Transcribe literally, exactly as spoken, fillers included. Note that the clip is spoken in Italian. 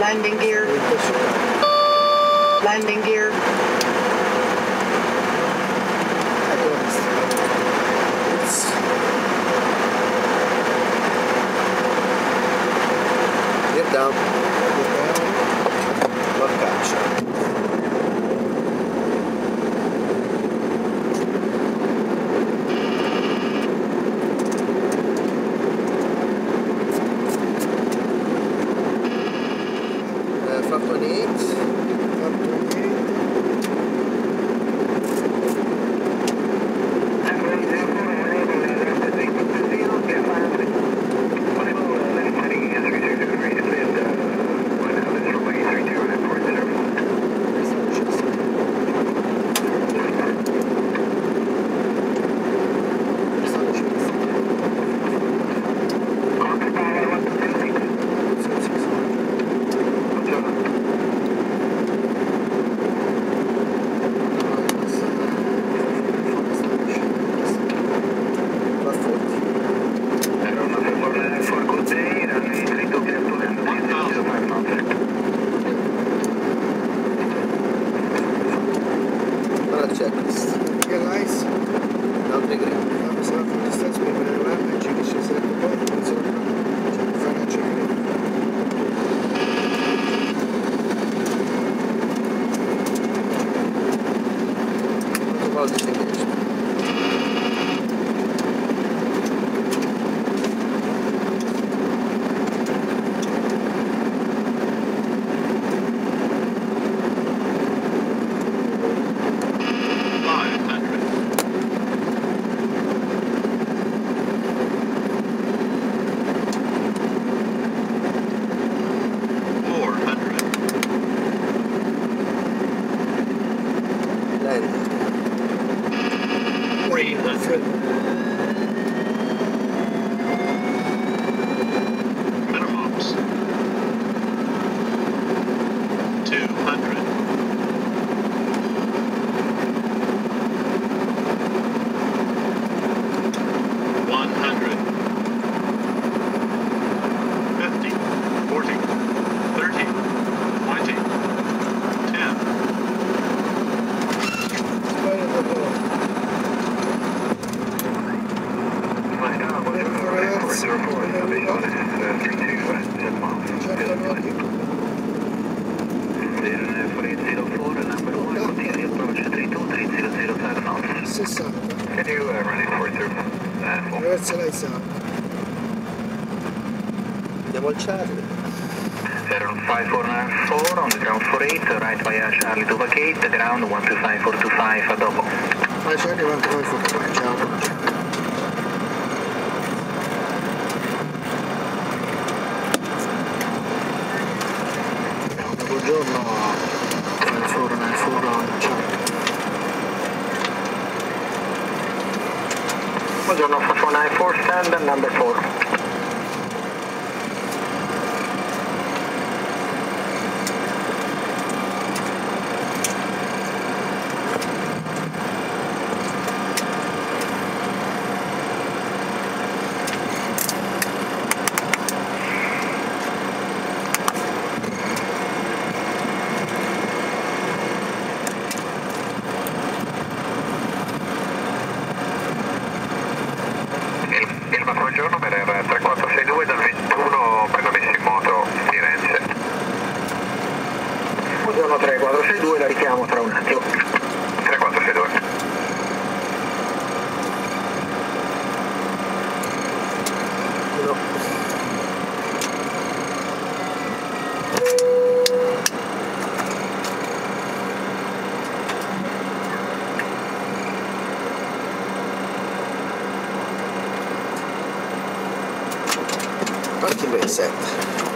Landing gear. Landing gear. Get down. Porcaccia. Andiamo al Charlie. zero five four nine four on the ground four eight, right via Charlie to vacate, ground one two five four two five, a dopo. Vai Charlie, one two five four two five, ciao. Buongiorno, nine four nine four on Charlie. Buongiorno, four four nine four, stand number four. Buongiorno, per il tre quattro sei due dal ventuno prendo messi in moto Firenze. Buongiorno tre quattro sei due, la richiamo tra un attimo. tre quattro sei due. No. Parti il set.